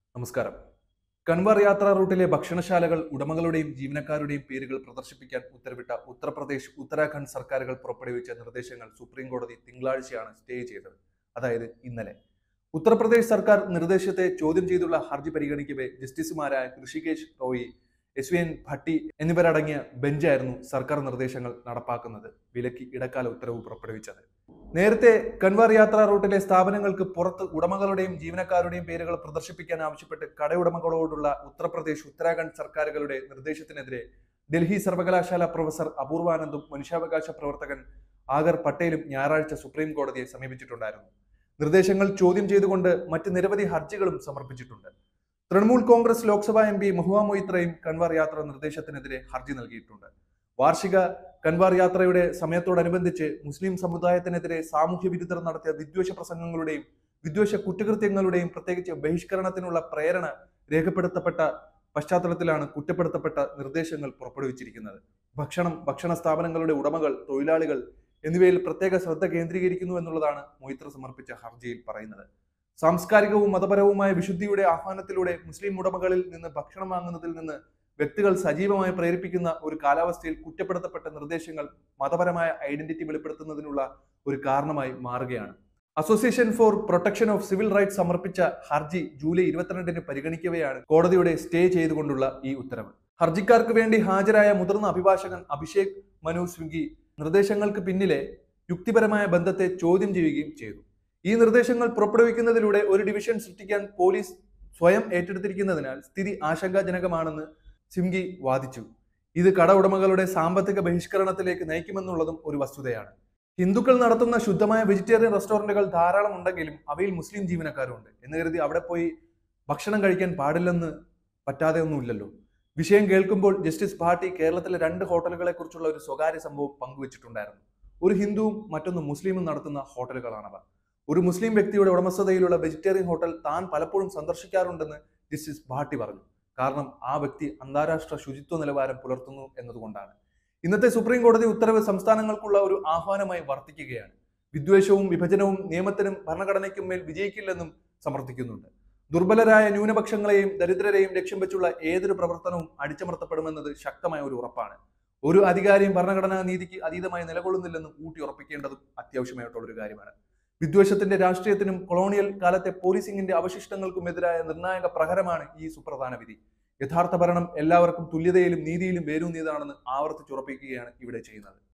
നമസ്കാരം. കൻവാർ യാത്രാ റൂട്ടിലെ ഭക്ഷണശാലകൾ ഉടമകളുടെയും ജീവനക്കാരുടെയും പേരുകൾ പ്രദർശിപ്പിക്കാൻ ഉത്തരവിട്ട ഉത്തർപ്രദേശ്, ഉത്തരാഖണ്ഡ് സർക്കാരുകൾ പുറപ്പെടുവിച്ച നിർദ്ദേശങ്ങൾ സുപ്രീം കോടതി തിങ്കളാഴ്ചയാണ് സ്റ്റേ ചെയ്തത്. അതായത് ഇന്നലെ. ഉത്തർപ്രദേശ് സർക്കാർ നിർദ്ദേശത്തെ ചോദ്യം ചെയ്തുള്ള ഹർജി പരിഗണിക്കവേ ജസ്റ്റിസുമാരായ ഋഷികേശ് റോയി, എൻ ഭട്ടി എന്നിവരടങ്ങിയ ബെഞ്ചായിരുന്നു സർക്കാർ നിർദ്ദേശങ്ങൾ നടപ്പാക്കുന്നത് വിലക്കി ഇടക്കാല ഉത്തരവ് പുറപ്പെടുവിച്ചത്. നേരത്തെ കൻവാർ യാത്രാ റൂട്ടിലെ സ്ഥാപനങ്ങൾക്ക് പുറത്ത് ഉടമകളുടെയും ജീവനക്കാരുടെയും പേരുകൾ പ്രദർശിപ്പിക്കാൻ ആവശ്യപ്പെട്ട് കടയുടമകളോടുള്ള ഉത്തർപ്രദേശ്, ഉത്തരാഖണ്ഡ് സർക്കാരുകളുടെ നിർദ്ദേശത്തിനെതിരെ ഡൽഹി സർവകലാശാല പ്രൊഫസർ അപൂർവാനന്ദും മനുഷ്യാവകാശ പ്രവർത്തകൻ ആഗർ പട്ടേലും ഞായറാഴ്ച സുപ്രീം കോടതിയെ സമീപിച്ചിട്ടുണ്ടായിരുന്നു. നിർദ്ദേശങ്ങൾ ചോദ്യം ചെയ്തുകൊണ്ട് മറ്റ് നിരവധി ഹർജികളും സമർപ്പിച്ചിട്ടുണ്ട്. Trinamool Congress Lok Sabha M P Mahua മൊയ്ത്രയും കൻവാർ യാത്ര നിർദ്ദേശത്തിനെതിരെ ഹർജി നൽകിയിട്ടുണ്ട്. വാർഷിക കൻവാർ യാത്രയുടെ സമയത്തോടനുബന്ധിച്ച് മുസ്ലിം സമുദായത്തിനെതിരെ സാമൂഹ്യ വിരുദ്ധർ നടത്തിയ വിദ്വേഷ പ്രസംഗങ്ങളുടെയും വിദ്വേഷ കുറ്റകൃത്യങ്ങളുടെയും പ്രത്യേകിച്ച് ബഹിഷ്കരണത്തിനുള്ള പ്രേരണ രേഖപ്പെടുത്തപ്പെട്ട പശ്ചാത്തലത്തിലാണ് കുറ്റപ്പെടുത്തപ്പെട്ട നിർദ്ദേശങ്ങൾ പുറപ്പെടുവിച്ചിരിക്കുന്നത്. ഭക്ഷണ സ്ഥാപനങ്ങളുടെ ഉടമകൾ, തൊഴിലാളികൾ എന്നിവയിൽ പ്രത്യേക ശ്രദ്ധ കേന്ദ്രീകരിക്കുന്നു എന്നുള്ളതാണ് മൊയ്ത്ര സമർപ്പിച്ച ഹർജിയിൽ പറയുന്നത്. സാംസ്കാരികവും മതപരവുമായ വിശുദ്ധിയുടെ ആഹ്വാനത്തിലൂടെ മുസ്ലിം ഉടമകളിൽ നിന്ന് ഭക്ഷണം വാങ്ങുന്നതിൽ നിന്ന് വ്യക്തികൾ സജീവമായി പ്രേരിപ്പിക്കുന്ന ഒരു കാലാവസ്ഥയിൽ കുറ്റപ്പെടുത്തപ്പെട്ട നിർദ്ദേശങ്ങൾ മതപരമായ ഐഡന്റിറ്റി വെളിപ്പെടുത്തുന്നതിനുള്ള ഒരു കാരണമായി മാറുകയാണ്. Association for protection of civil rights സമർപ്പിച്ച ഹർജി ജൂലൈ 22-ന് പരിഗണിക്കവെയാണ് കോടതിയുടെ സ്റ്റേ ചെയ്തുകൊണ്ടുള്ള ഈ ഉത്തരവ്. ഹർജിക്കാർക്ക് വേണ്ടി ഹാജരായ മുതിർന്ന അഭിഭാഷകൻ അഭിഷേക് മനു സിംഗ്വി നിർദ്ദേശങ്ങൾക്ക് പിന്നിലെ യുക്തിപരമായ ബന്ധത്തെ ചോദ്യം ചെയ്യുകയും ചെയ്തു. ഈ നിർദ്ദേശങ്ങൾ പുറപ്പെടുവിക്കുന്നതിലൂടെ ഒരു ഡിവിഷൻ സൃഷ്ടിക്കാൻ പോലീസ് സ്വയം ഏറ്റെടുത്തിരിക്കുന്നതിനാൽ സ്ഥിതി ആശങ്കാജനകമാണെന്ന് സിംഗ്വി വാദിച്ചു. ഇത് കട ഉടമകളുടെ സാമ്പത്തിക ബഹിഷ്കരണത്തിലേക്ക് നയിക്കുമെന്നുള്ളതും ഒരു വസ്തുതയാണ്. ഹിന്ദുക്കൾ നടത്തുന്ന ശുദ്ധമായ വെജിറ്റേറിയൻ റെസ്റ്റോറന്റുകൾ ധാരാളം ഉണ്ടെങ്കിലും അവയിൽ മുസ്ലിം ജീവനക്കാരുണ്ട് എന്ന് കരുതി അവിടെ പോയി ഭക്ഷണം കഴിക്കാൻ പാടില്ലെന്ന് പറ്റാതെ ഒന്നുമില്ലല്ലോ. വിഷയം കേൾക്കുമ്പോൾ ജസ്റ്റിസ് ഭാട്ടി കേരളത്തിലെ 2 ഹോട്ടലുകളെ കുറിച്ചുള്ള ഒരു സ്വകാര്യ സംഭവം പങ്കുവച്ചിട്ടുണ്ടായിരുന്നു. ഒരു ഹിന്ദുവും മറ്റൊന്ന് മുസ്ലിമും നടത്തുന്ന ഹോട്ടലുകളാണവ. ഒരു മുസ്ലിം വ്യക്തിയുടെ ഉടമസ്ഥതയിലുള്ള വെജിറ്റേറിയൻ ഹോട്ടൽ താൻ പലപ്പോഴും സന്ദർശിക്കാറുണ്ടെന്ന് ജസ്റ്റിസ് ഭാട്ടി പറഞ്ഞു. കാരണം ആ വ്യക്തി അന്താരാഷ്ട്ര ശുചിത്വ നിലവാരം പുലർത്തുന്നു എന്നതുകൊണ്ടാണ്. ഇന്നത്തെ സുപ്രീം കോടതി ഉത്തരവ് സംസ്ഥാനങ്ങൾക്കുള്ള ഒരു ആഹ്വാനമായി വർത്തിക്കുകയാണ്. വിദ്വേഷവും വിഭജനവും നിയമത്തിനും ഭരണഘടനയ്ക്കും മേൽ വിജയിക്കില്ലെന്നും സമർത്ഥിക്കുന്നുണ്ട്. ദുർബലരായ ന്യൂനപക്ഷങ്ങളെയും ദരിദ്രരെയും ലക്ഷ്യം വെച്ചുള്ള ഏതൊരു പ്രവർത്തനവും അടിച്ചമർത്തപ്പെടുമെന്നത് ശക്തമായ ഒരു ഉറപ്പാണ്. ഒരു അധികാരിയും ഭരണഘടനാ നീതിക്ക് അതീതമായി നിലകൊള്ളുന്നില്ലെന്നും ഊട്ടി ഉറപ്പിക്കേണ്ടതും അത്യാവശ്യമായിട്ടുള്ള ഒരു കാര്യമാണ്. വിദ്വേഷത്തിന്റെ രാഷ്ട്രീയത്തിനും കൊളോണിയൽ കാലത്തെ പോലീസിംഗിന്റെ അവശിഷ്ടങ്ങൾക്കുമെതിരായ നിർണായക പ്രഹരമാണ് ഈ സുപ്രധാന വിധി. യഥാർത്ഥ ഭരണം എല്ലാവർക്കും തുല്യതയിലും നീതിയിലും വേരൂന്നിയതാണെന്ന് ആവർത്തിച്ചുറപ്പിക്കുകയാണ് ഇവിടെ ചെയ്യുന്നത്.